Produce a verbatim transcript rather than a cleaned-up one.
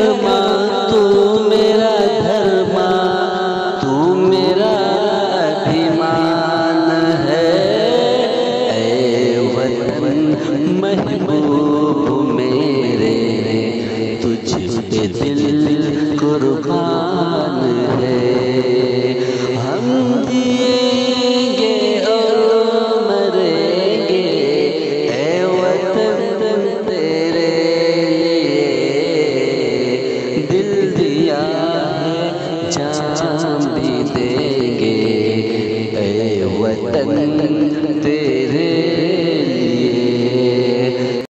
कर्मा, तू मेरा धर्मा, तू मेरा अभिमान है। ऐ वतन महबूब मेरे, तुझ पे दिल कुर्बान है। हम जिएंगे और मरेंगे, ऐ वतन तेरे लिए। दिल दिया है जान भी देंगे, ऐ वतन तेरे